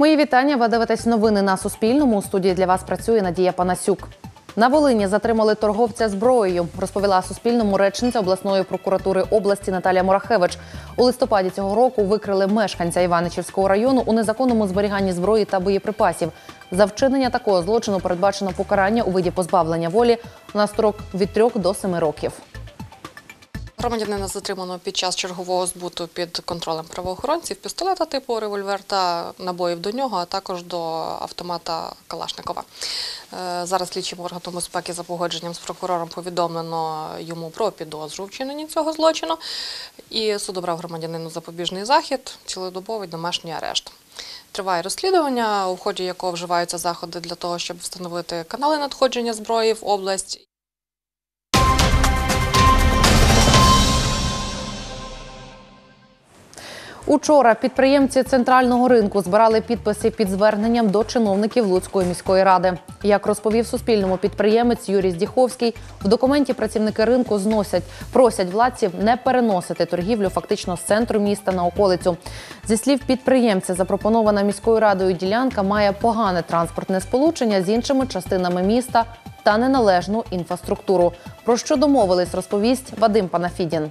Мої вітання. Ви дивитесь новини на Суспільному. У студії для вас працює Надія Панасюк. На Волині затримали торговця зброєю, розповіла Суспільному речниця обласної прокуратури області Наталія Мурахевич. У листопаді цього року викрили мешканця Іваничівського району у незаконному зберіганні зброї та боєприпасів. За вчинення такого злочину передбачено покарання у виді позбавлення волі на строк від 3 до 7 років. Громадянина затримано під час чергового збуту під контролем правоохоронців пістолета типу револьвер та набоїв до нього, а також до автомата Калашникова. Зараз слідчим органом безпеки за погодженням з прокурором повідомлено йому про підозру у вчиненні цього злочину. І суд обрав громадянину запобіжний захід, цілодобовий домашній арешт. Триває розслідування, у ході якого вживаються заходи для того, щоб встановити канали надходження зброї в область. Учора підприємці центрального ринку збирали підписи під зверненням до чиновників Луцької міської ради. Як розповів Суспільному підприємець Юрій Здіховський, в документі працівники ринку просять владців не переносити торгівлю фактично з центру міста на околицю. Зі слів підприємця, запропонована міською радою ділянка має погане транспортне сполучення з іншими частинами міста та неналежну інфраструктуру. Про що домовились, розповість Вадим Панафідін.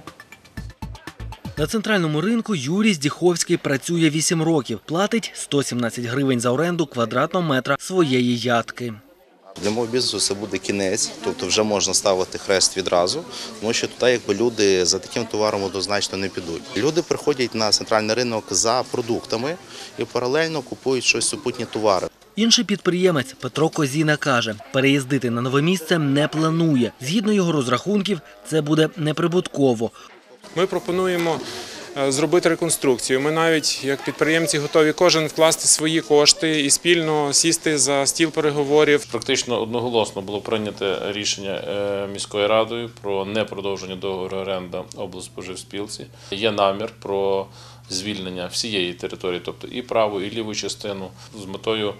На центральному ринку Юрій Здіховський працює 8 років. Платить 117 гривень за оренду квадратного метра своєї ядки. Для мого бізнесу це буде кінець, тобто вже можна ставити хрест відразу, тому що туди люди за таким товаром однозначно не підуть. Люди приходять на центральний ринок за продуктами і паралельно купують щось супутні товари. Інший підприємець Петро Козіна каже, переїздити на нове місце не планує. Згідно його розрахунків, це буде неприбутково. Ми пропонуємо зробити реконструкцію. Ми навіть, як підприємці, готові кожен вкласти свої кошти і спільно сісти за стіл переговорів. Практично одноголосно було прийнято рішення міською радою про непродовження договору оренди облспоживспілці. Є намір про звільнення всієї території, тобто і праву, і ліву частину, з метою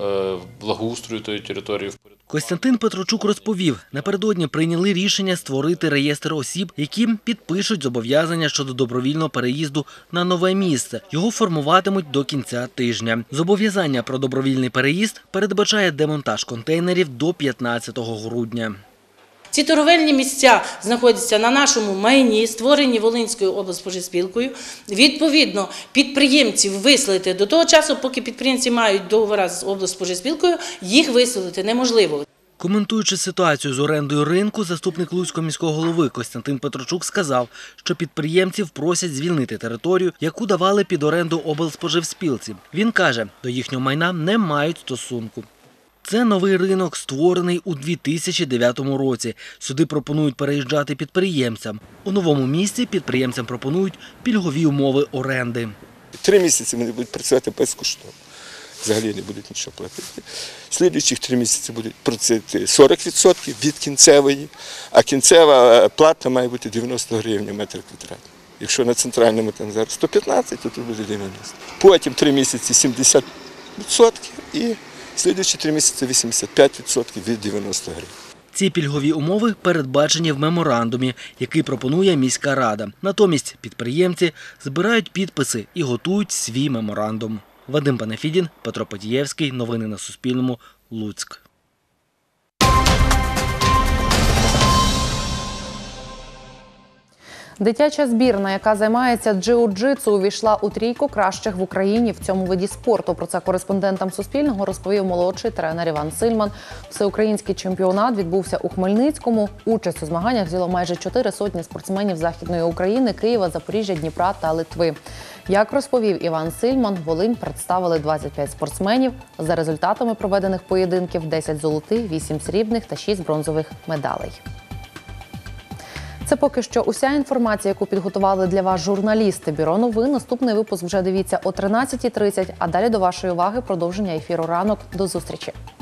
благоустрою тої території. Костянтин Петрочук розповів, напередодні прийняли рішення створити реєстр осіб, які підпишуть зобов'язання щодо добровільного переїзду на нове місце. Його формуватимуть до кінця тижня. Зобов'язання про добровільний переїзд передбачає демонтаж контейнерів до 15 грудня. Ці торговельні місця знаходяться на нашому майні, створені Волинською облспоживспілкою. Відповідно, підприємців виселити до того часу, поки підприємці мають договори з облспоживспілкою, їх виселити неможливо. Коментуючи ситуацію з орендою ринку, заступник Луцького міського голови Костянтин Петрочук сказав, що підприємців просять звільнити територію, яку давали під оренду облспоживспілці. Він каже, до їхнього майна не мають стосунку. Це новий ринок, створений у 2009 році. Сюди пропонують переїжджати підприємцям. У новому місці підприємцям пропонують пільгові умови оренди. 3 місяці вони будуть працювати безкоштовно. Взагалі не будуть нічого платити. Слідуючих 3 місяці будуть працювати 40% від кінцевої, а кінцева плата має бути 90 гривень метр квадратний. Якщо на центральному там зараз 115, то тут буде 90. Потім 3 місяці 70% і слідуючі 3 місяці 85% від 90 гривень. Ці пільгові умови передбачені в меморандумі, який пропонує міська рада. Натомість підприємці збирають підписи і готують свій меморандум. Вадим Панафідін, Петро Потієвський. Новини на Суспільному. Луцьк. Дитяча збірна, яка займається джиу-джитсу, увійшла у трійку кращих в Україні в цьому виді спорту. Про це кореспондентам Суспільного розповів молодший тренер Іван Сильман. Всеукраїнський чемпіонат відбувся у Хмельницькому. Участь у змаганнях взяло майже 400 спортсменів Західної України, Києва, Запоріжжя, Дніпра та Литви. Як розповів Іван Сильман, Волинь представили 25 спортсменів. За результатами проведених поєдинків 10 золотих, 8 срібних та 6 бронзових медалей. Це поки що уся інформація, яку підготували для вас журналісти Бюро новин. Наступний випуск вже дивіться о 13:30, а далі до вашої уваги продовження ефіру «Ранок». До зустрічі!